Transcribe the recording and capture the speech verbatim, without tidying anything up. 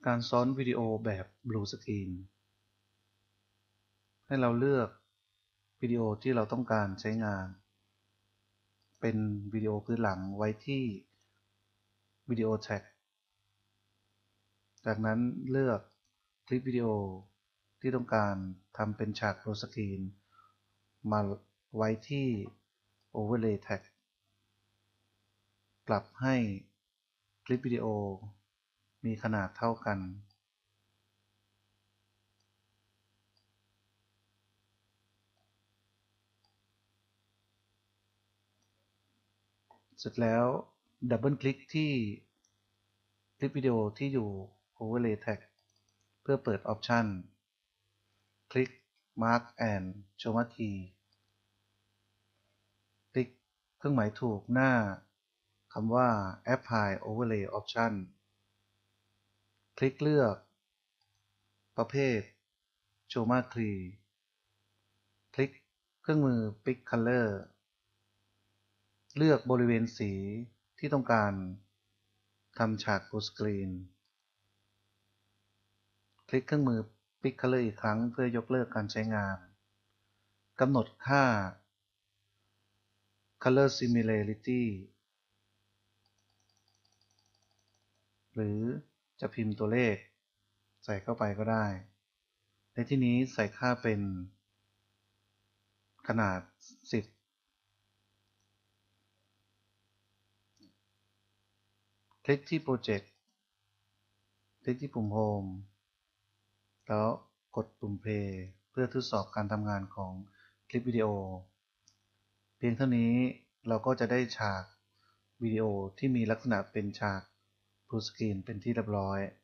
การซ้อนวิดีโอแบบ Blue Screen ให้เราเลือกวิดีโอที่เราต้องการใช้งานเป็นวิดีโอพื้นหลังไว้ที่วิดีโอแท็กจากนั้นเลือกคลิปวิดีโอที่ต้องการทำเป็นฉาก Blue Screen มาไว้ที่ Overlay Tag ปรับให้คลิปวิดีโอมีขนาดเท่ากันเสร็จแล้วดับเบิลคลิกที่คลิปวิดีโอที่อยู่ Overlay Tag เพื่อเปิดออปชันคลิก Mark and Chroma Key คลิกเครื่องหมายถูกหน้าคำว่า Apply Overlay Option คลิกเลือกประเภท Chroma Key คลิกเครื่องมือ Pick Color เลือกบริเวณสีที่ต้องการทำฉาก Blue Screen คลิกเครื่องมือ Pick Color อีกครั้งเพื่อยกเลิกการใช้งานกำหนดค่า Color Similarity หรือจะพิมพ์ตัวเลขใส่เข้าไปก็ได้ในที่นี้ใส่ค่าเป็นขนาด สิบ คลิกที่โปรเจกต์คลิกที่ปุ่ม Home แล้วกดปุ่ม Play เพื่อทดสอบการทำงานของคลิปวิดีโอเพียงเท่านี้เราก็จะได้ฉากวิดีโอที่มีลักษณะเป็นฉาก Blue Screen เป็นที่เรียบร้อย